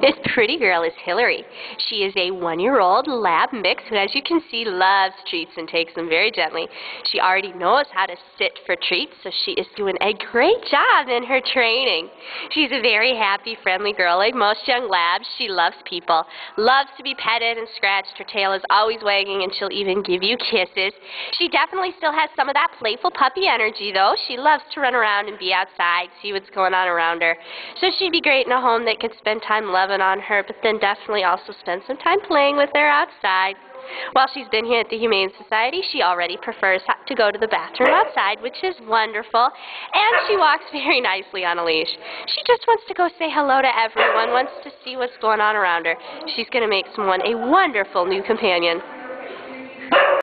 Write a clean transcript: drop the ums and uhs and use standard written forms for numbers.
This pretty girl is Hillary. She is a 1-year-old lab mix who, as you can see, loves treats and takes them very gently. She already knows how to sit for treats, so she is doing a great job in her training. She's a very happy, friendly girl. Like most young labs, she loves people, loves to be petted and scratched. Her tail is always wagging, and she'll even give you kisses. She definitely still has some of that playful puppy energy, though. She loves to run around and be outside, see what's going on around her. So she'd be great in a home that could spend time loving on her, but then definitely also spend some time playing with her outside. While she's been here at the Humane Society, she already prefers to go to the bathroom outside, which is wonderful, and she walks very nicely on a leash. She just wants to go say hello to everyone, wants to see what's going on around her. She's going to make someone a wonderful new companion.